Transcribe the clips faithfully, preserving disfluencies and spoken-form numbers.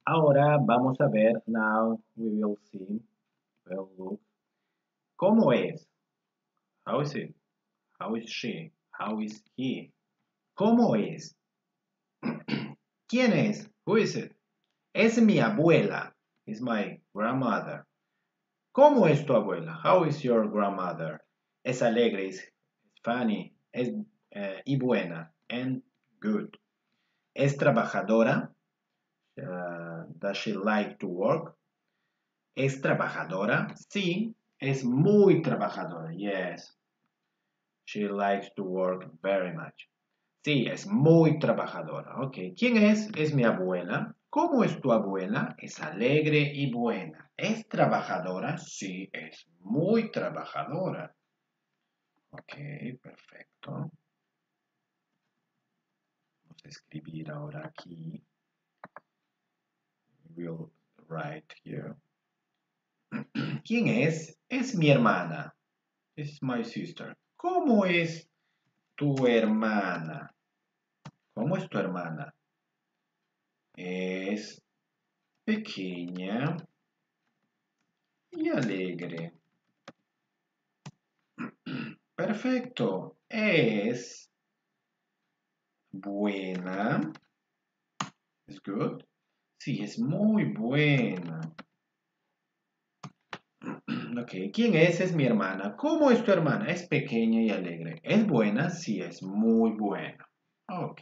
Ahora vamos a ver, now we will see, we'll look, ¿cómo es? How is it? How is she? How is he? ¿Cómo es? ¿Quién es? Who is it? Es mi abuela. Is my grandmother. ¿Cómo es tu abuela? How is your grandmother? Es alegre, es funny, es eh, y buena, and good. Es trabajadora. Uh, does she like to work? ¿Es trabajadora? Sí, es muy trabajadora. Yes. She likes to work very much. Sí, es muy trabajadora. Ok. ¿Quién es? Es mi abuela. ¿Cómo es tu abuela? Es alegre y buena. ¿Es trabajadora? Sí, es muy trabajadora. Ok, perfecto. Vamos a escribir ahora aquí. We'll write here. ¿Quién es? Es mi hermana. Es my sister. ¿Cómo es tu hermana? ¿Cómo es tu hermana? Es pequeña y alegre. Perfecto. Es buena. ¿Es good? Sí, es muy buena. Ok, ¿quién es? Es mi hermana. ¿Cómo es tu hermana? Es pequeña y alegre. ¿Es buena? Sí, es muy buena. Ok.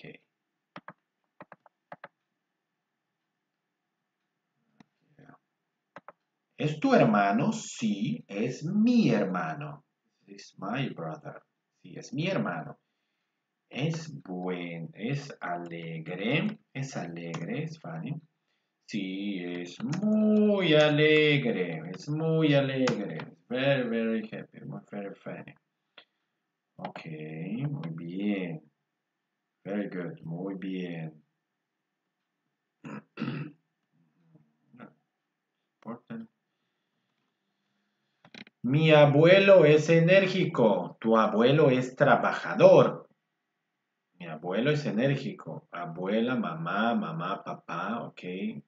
¿Es tu hermano? Sí, es mi hermano. It's my brother. Sí, es mi hermano. Es buen, es alegre, es alegre, es funny. Sí, es muy alegre, es muy alegre. Very, very happy, very funny. Ok, muy bien. Very good, muy bien. Important. Mi abuelo es enérgico, tu abuelo es trabajador. Mi abuelo es enérgico. Abuela, mamá, mamá, papá, ok.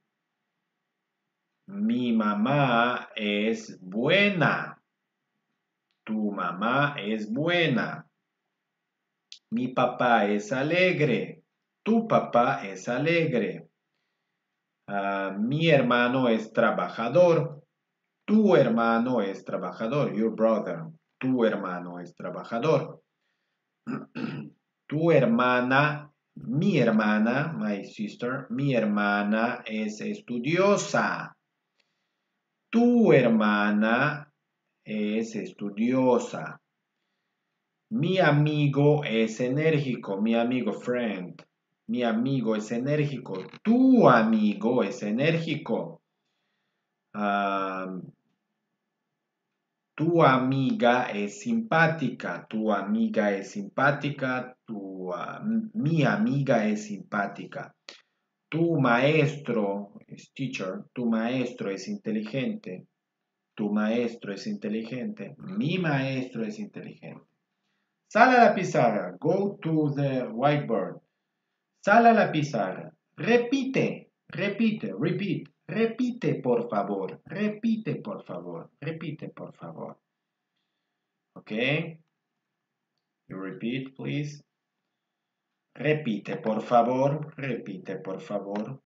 Mi mamá es buena. Tu mamá es buena. Mi papá es alegre. Tu papá es alegre. Uh, mi hermano es trabajador. Tu hermano es trabajador. Your brother. Tu hermano es trabajador. Tu hermana, mi hermana, my sister, mi hermana es estudiosa. Tu hermana es estudiosa. Mi amigo es enérgico. Mi amigo, friend. Mi amigo es enérgico. Tu amigo es enérgico. Um, tu amiga es simpática. Tu amiga es simpática. Tu, uh, mi amiga es simpática. Tu maestro es teacher. Tu maestro es inteligente. Tu maestro es inteligente. Mi maestro es inteligente. Sal a la pizarra. Go to the whiteboard. Sal a la pizarra. Repite, repite, repeat. Repite, por favor. Repite, por favor. Repite, por favor. Okay? You repeat, please. Repite, por favor. Repite, por favor.